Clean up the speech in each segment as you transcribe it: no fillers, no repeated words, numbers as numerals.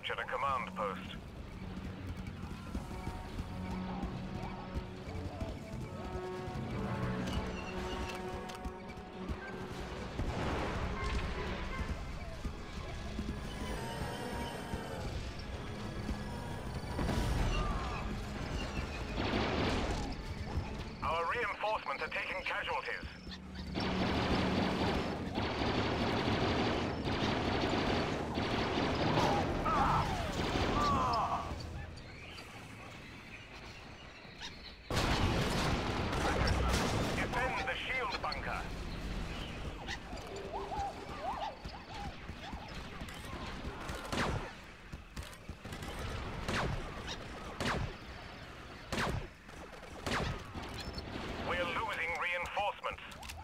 captured a command post. Our reinforcements are taking casualties. Defend the shield bunker. We're losing reinforcements.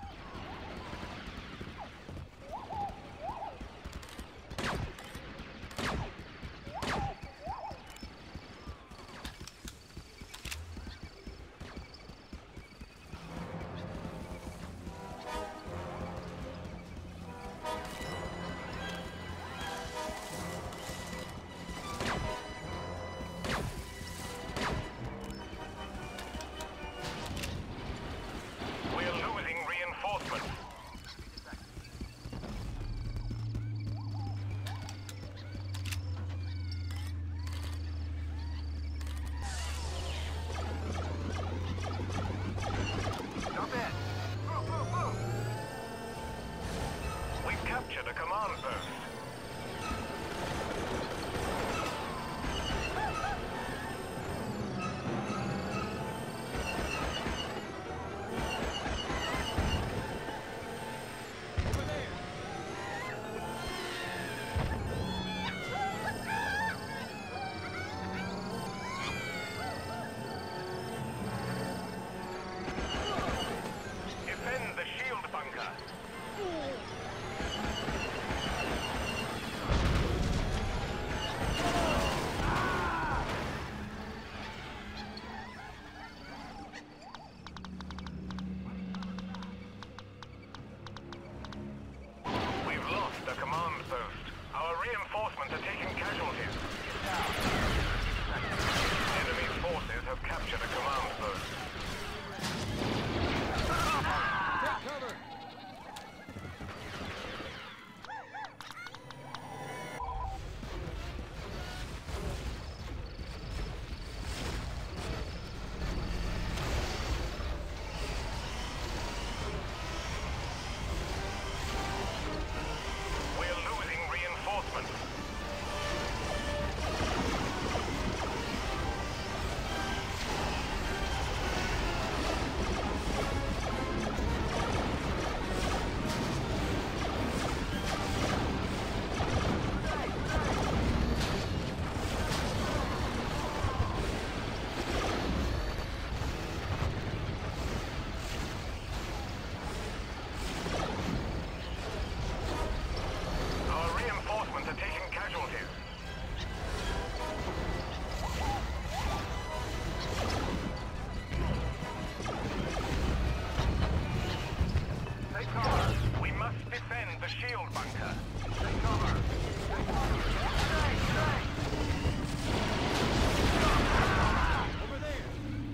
We're losing reinforcements. Stop it! Move, move, move! We've captured a command post. Defend the shield bunker. We've lost the command post. Our reinforcements are taking casualties. Enemy forces have captured a command post. Take cover! We're losing reinforcements. Our reinforcements are taking casualties. Take cover. We must defend the shield bunker. Take cover. Take cover. Stay, stay. Over there!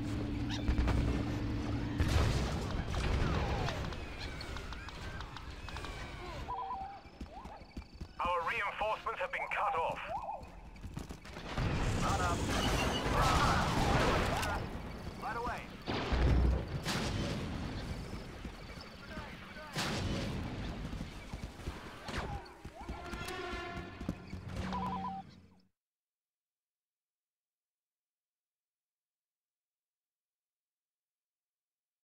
Our reinforcements have been cut off. Not up!